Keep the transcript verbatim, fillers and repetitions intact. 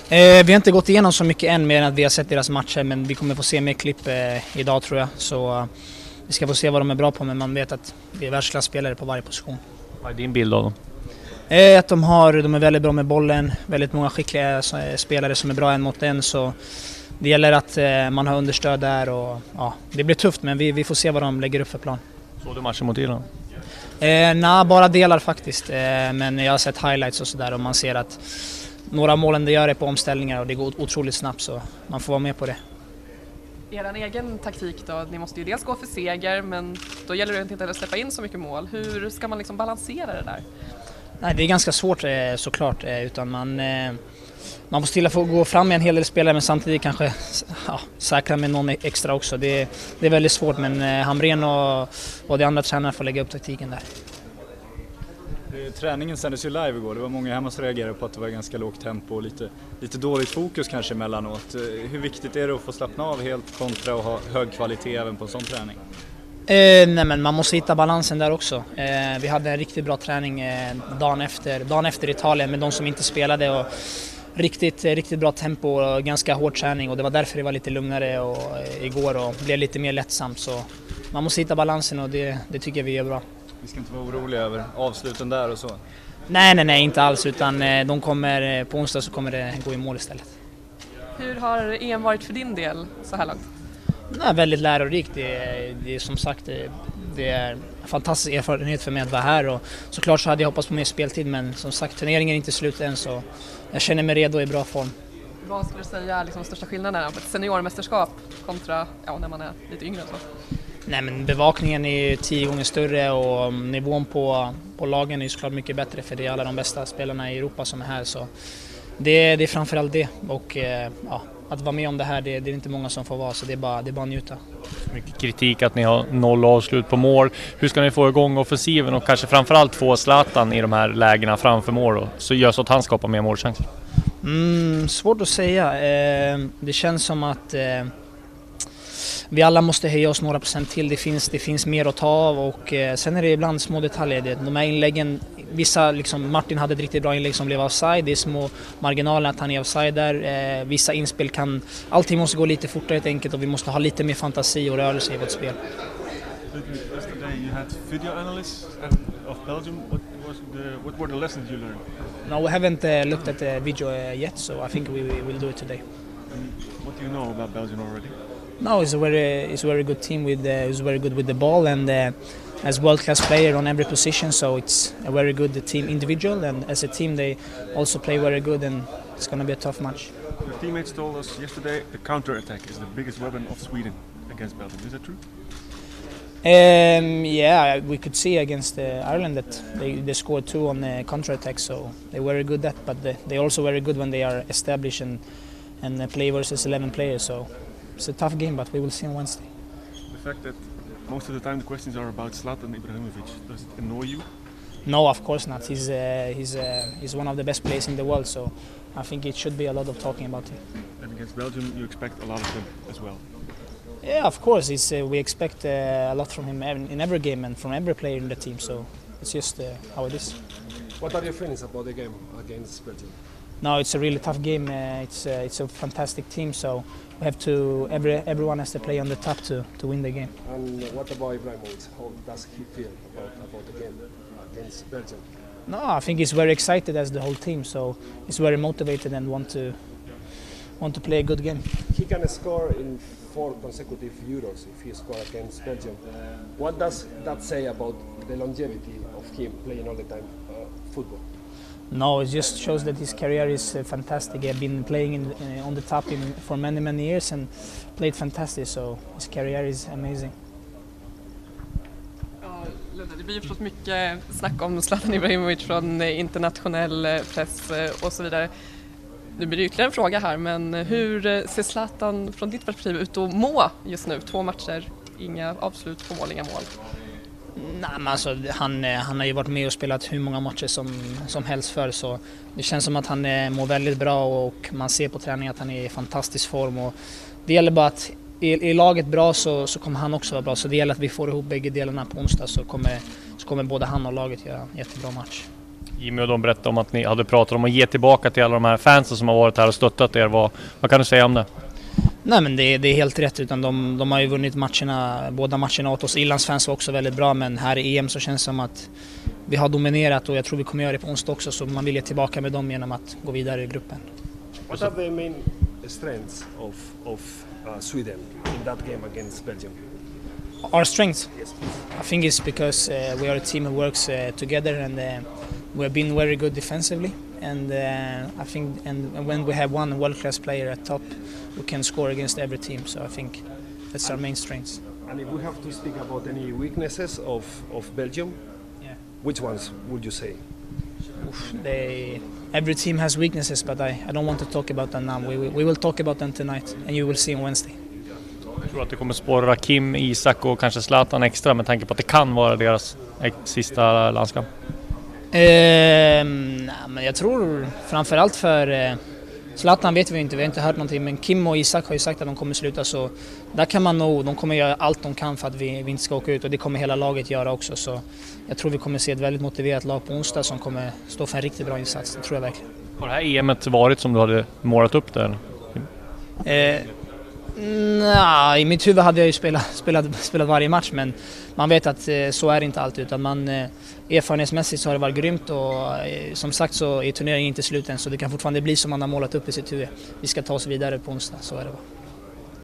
Eh, vi har inte gått igenom så mycket än mer än att vi har sett deras matcher, men vi kommer få se mer klipp eh, idag tror jag. Så eh, vi ska få se vad de är bra på, men man vet att det är världsklasspelare på varje position. Vad är din bild av dem? Eh, att de, har, de är väldigt bra med bollen, väldigt många skickliga spelare som är bra en mot en. Så det gäller att eh, man har understöd där och ja, det blir tufft, men vi, vi får se vad de lägger upp för plan. Såg du matchen mot Irland? Eh, Nej, bara delar faktiskt. Eh, men jag har sett highlights och sådär och man ser att några målen det gör är på omställningar och det går otroligt snabbt, så man får vara med på det. Er egen taktik då, ni måste ju dels gå för seger, men då gäller det inte att släppa in så mycket mål. Hur ska man liksom balansera det där? Nej, det är ganska svårt såklart, utan man, man måste till att få gå fram med en hel del spelare, men samtidigt kanske ja, säkra med någon extra också. Det, det är väldigt svårt, men Hamrén och, och de andra tränarna får lägga upp taktiken där. Träningen sändes ju live igår. Det var många hemma som reagerade på att det var ganska lågt tempo och lite, lite dåligt fokus kanske emellanåt. Hur viktigt är det att få slappna av helt kontra och ha hög kvalitet även på en sån träning? Eh, nej, men man måste hitta balansen där också. Eh, vi hade en riktigt bra träning eh, dagen, efter, dagen efter Italien med de som inte spelade. Och riktigt, riktigt bra tempo och ganska hård träning, och det var därför det var lite lugnare och, eh, igår och blev lite mer lättsamt. Så man måste hitta balansen och det, det tycker jag vi gör bra. Vi ska inte vara oroliga över avsluten där och så? Nej, nej, nej, inte alls, utan de kommer, på onsdag så kommer det gå i mål istället. Hur har E M varit för din del så här långt? Nej, väldigt lärorikt. Det är, det är som sagt det, det är en fantastisk erfarenhet för mig att vara här, och såklart så hade jag hoppats på mer speltid, men som sagt turneringen är inte slut än, så jag känner mig redo i bra form. Vad skulle du säga är liksom största skillnaden på ett seniormästerskap kontra ja, när man är lite yngre? Så? Nej, men bevakningen är tio gånger större och nivån på, på lagen är såklart mycket bättre, för det är alla de bästa spelarna i Europa som är här. Så det, det är framförallt det, och ja, att vara med om det här, det, det är inte många som får vara, så det är bara, det är bara att njuta. Mycket kritik att ni har noll avslut på mål. Hur ska ni få igång offensiven och kanske framförallt få Zlatan i de här lägena framför mål och så gör så att han skapar mer målchanser? Mm, svårt att säga. Eh, det känns som att eh, vi alla måste höja oss några procent till. Det finns, det finns mer att ta av, och eh, sen är det ibland små detaljer. De här inläggen, vissa, liksom, Martin hade ett riktigt bra inlägg som blev offside. Det är små marginaler att han är offside där. Eh, vissa inspel kan, allting måste gå lite fortare helt enkelt, och vi måste ha lite mer fantasi och rörelse i vårt spel. Yesterday you had video analysts of Belgium. What was the what were the lessons you learned? No, we haven't uh, looked at the video uh, yet, so I think we, we will do it today. And what do you know about Belgium already? No, it's a very, it's a very good team. With, uh, it's very good with the ball, and uh, as world-class player on every position. So it's a very good team individual, and as a team they also play very good, and it's going to be a tough match. Your teammates told us yesterday the counter-attack is the biggest weapon of Sweden against Belgium. Is that true? Um, yeah, we could see against uh, Ireland that they, they scored two on the counter-attack, so they're very good at that. But they, they're also very good when they are established and and uh, play versus eleven players. So it's a tough game, but we will see on Wednesday. The fact that most of the time the questions are about Zlatan Ibrahimovic, does it annoy you? No, of course not. He's uh, he's uh, he's one of the best players in the world, so I think it should be a lot of talking about him. And against Belgium you expect a lot of him as well. Yeah, of course. It's, uh, we expect uh, a lot from him in every game and from every player in the team, so it's just uh, how it is. What are your feelings about the game against Belgium? No, it's a really tough game. Uh, it's uh, it's a fantastic team, so we have to every everyone has to play on the top to, to win the game. And what about Ibrahimovic? How does he feel about about the game against Belgium? No, I think he's very excited as the whole team, so he's very motivated and want to want to play a good game. He can score in four consecutive Euros if he scores against Belgium. What does that say about the longevity of him playing all the time uh, football? No, it just shows that his career is uh, fantastic. He has been playing in, uh, on the top in, for many, many years and played fantastic, so his career is amazing. Ja, det blir förstås mycket snack om Zlatan Ibrahimovic från internationell press och så vidare. Nu blir det ytterligare en fråga här, men hur ser Zlatan från ditt perspektiv ut att må just nu? Två matcher, inga avslut på mål, inga mål. Nej, men alltså, han, han har ju varit med och spelat hur många matcher som, som helst för, så det känns som att han mår väldigt bra, och man ser på träning att han är i fantastisk form, och det gäller bara att är, är laget bra så, så kommer han också vara bra, så det gäller att vi får ihop bägge delarna på onsdag, så kommer, så kommer både han och laget göra en jättebra match. Jimmy och de berättade om att ni hade pratat om att ge tillbaka till alla de här fansen som har varit här och stöttat er. Vad, vad kan du säga om det? Nej, men det, det är helt rätt, utan de, de har ju vunnit matcherna, båda matcherna åt oss. Irlands fans var också väldigt bra, men här i E M så känns det som att vi har dominerat och jag tror vi kommer göra det på onsdag också, så man vill ge tillbaka med dem genom att gå vidare i gruppen. What are the main strengths of, of uh, Sweden in that game against Belgium? Our strength, Yes. I think it's because uh, we are a team who works uh, together, and uh, we have been very good defensively, and uh, I think and when we have one world-class player at top, we can score against every team, so I think that's our main strengths. And if we have to speak about any weaknesses of, of Belgium, Yeah. which ones would you say? Oof, they, every team has weaknesses, but I, I don't want to talk about them now. We, we, we will talk about them tonight, and you will see on Wednesday. Jag tror att det kommer spåra Kim, Isak och kanske Zlatan extra med tanke på att det kan vara deras sista landskamp. Ehm, nej, men jag tror framförallt för eh, Zlatan vet vi inte, vi har inte hört någonting, men Kim och Isak har ju sagt att de kommer sluta, så där kan man nog, de kommer göra allt de kan för att vi, vi inte ska åka ut, och det kommer hela laget göra också, så jag tror vi kommer se ett väldigt motiverat lag på onsdag som kommer stå för en riktigt bra insats, det tror jag verkligen. Har det här E M:et varit som du hade målat upp där? Eh, nej, i mitt huvud hade jag ju spelat, spelat, spelat varje match, men man vet att eh, så är det inte alltid, utan man, eh, erfarenhetsmässigt så har det varit grymt, och eh, som sagt så är turneringen inte slut än, så det kan fortfarande bli som man har målat upp i sitt huvud. Vi ska ta oss vidare på onsdag, så är det bara.